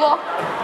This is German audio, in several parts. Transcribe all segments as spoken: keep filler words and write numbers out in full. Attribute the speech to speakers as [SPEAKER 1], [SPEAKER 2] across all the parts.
[SPEAKER 1] Super.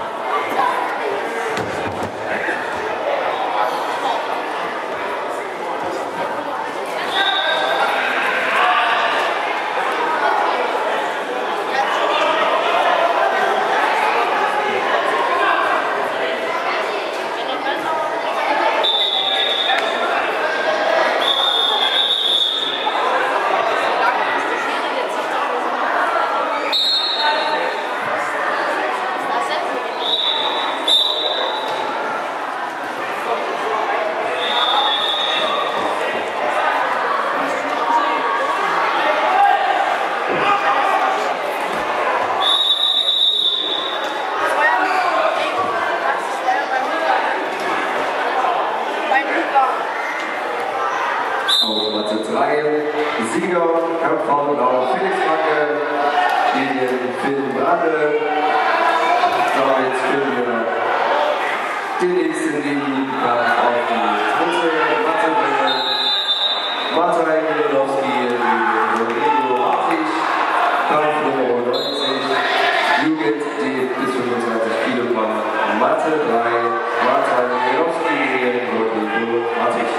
[SPEAKER 2] Auf Mathe drei, Sieger, Kampfmann, Blau, Felix Macke, gegen Phil Brade. Damit können wir den nächsten Liga auf die dritte Mathe bringen. Martin Milowski gegen Rodrigo Martich, Kampf Nummer neunzig, Jugend D bis fünfundzwanzig Kilogramm, Mathe drei, Martin Milowski gegen Rodrigo Martich.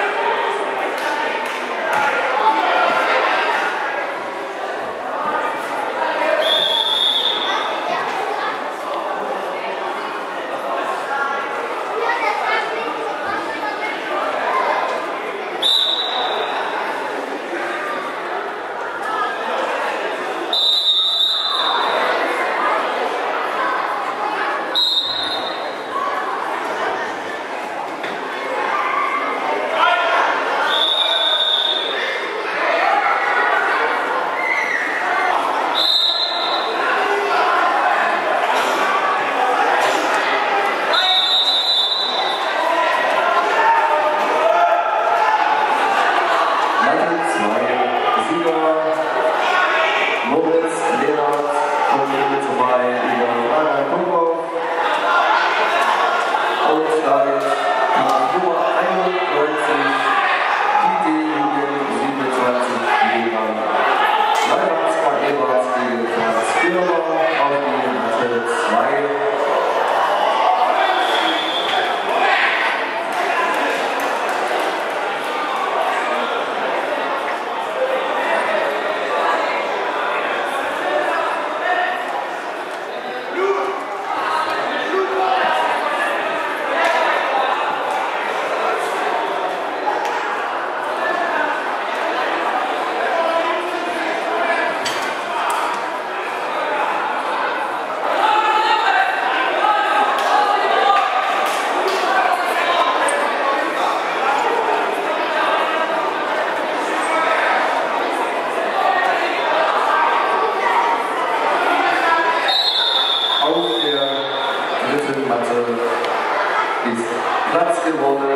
[SPEAKER 2] Ist Platz gewonnen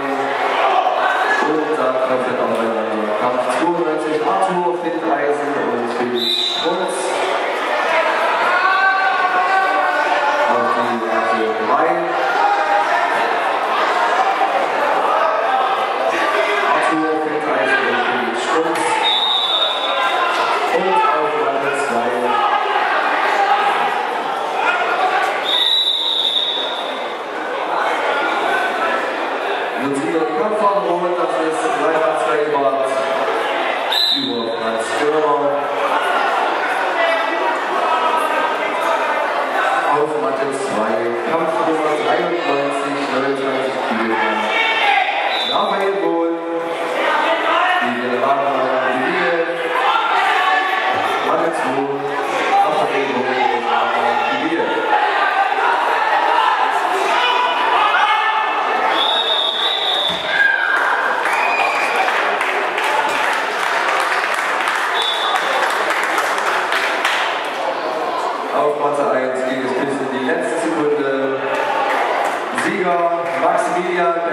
[SPEAKER 2] und da treffen aufeinander Kampf zweiundneunzig Arthur Findeisen und Felix Schulz auf die Matte drei. Arthur Findeisen und Felix Schulz und auf Matte zwei. Und sie wird Kampfmann holen, das ist Reinhard Zweibart über Franz Dörner. Auf Matte zwei, Kampf Nummer dreiundneunzig, neunundzwanzig Kilogramm. Raphael Bohl, die Generalmeister Divier. Matte zwei, Raphael Bohl und Raphael Divier. Auf Matte eins ging es bis in die letzte Sekunde. Sieger Maximilian